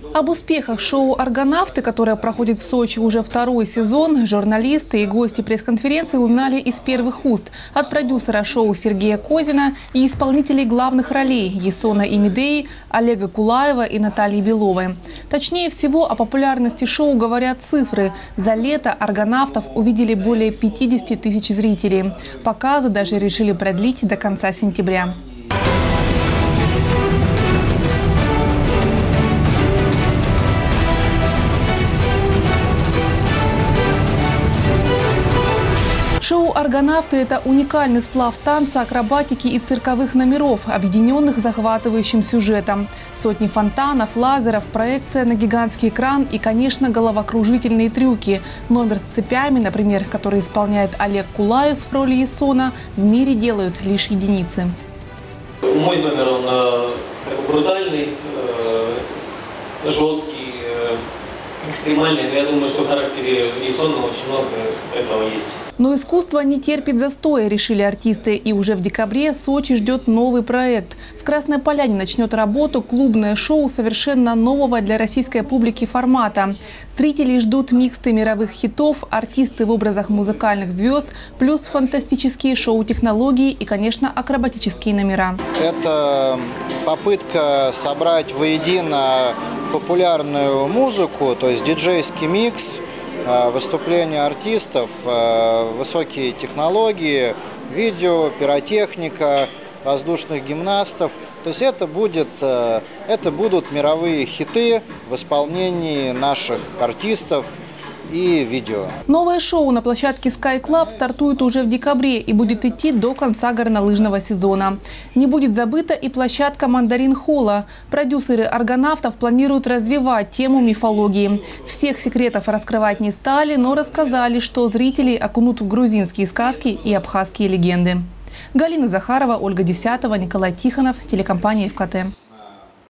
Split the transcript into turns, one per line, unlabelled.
Об успехах шоу «Аргонавты», которое проходит в Сочи уже второй сезон, журналисты и гости пресс-конференции узнали из первых уст от продюсера шоу Сергея Козина и исполнителей главных ролей Ясона и Медеи, Олега Кулаева и Натальи Беловой. Точнее всего, о популярности шоу говорят цифры. За лето «Аргонавтов» увидели более 50 тысяч зрителей. Показы даже решили продлить до конца сентября. Шоу «Аргонавты» – это уникальный сплав танца, акробатики и цирковых номеров, объединенных захватывающим сюжетом. Сотни фонтанов, лазеров, проекция на гигантский экран и, конечно, головокружительные трюки. Номер с цепями, например, который исполняет Олег Кулаев в роли Ясона, в мире делают лишь единицы.
Мой номер, он брутальный, жесткий, экстремальный, но я думаю, что в характере Ясона очень много этого есть.
Но искусство не терпит застоя, решили артисты. И уже в декабре Сочи ждет новый проект. В Красной Поляне начнет работу клубное шоу совершенно нового для российской публики формата. Зрители ждут миксты мировых хитов, артисты в образах музыкальных звезд, плюс фантастические шоу-технологии и, конечно, акробатические номера.
Это попытка собрать воедино популярную музыку, то есть диджейский микс, выступления артистов, высокие технологии, видео, пиротехника, воздушных гимнастов. То есть это будут мировые хиты в исполнении наших артистов и видео.
Новое шоу на площадке Sky Club стартует уже в декабре и будет идти до конца горнолыжного сезона. Не будет забыта и площадка Мандарин Холла. Продюсеры «Аргонавтов» планируют развивать тему мифологии. Всех секретов раскрывать не стали, но рассказали, что зрителей окунут в грузинские сказки и абхазские легенды. Галина Захарова, Ольга Десятова, Николай Тихонов, телекомпания ФКТ.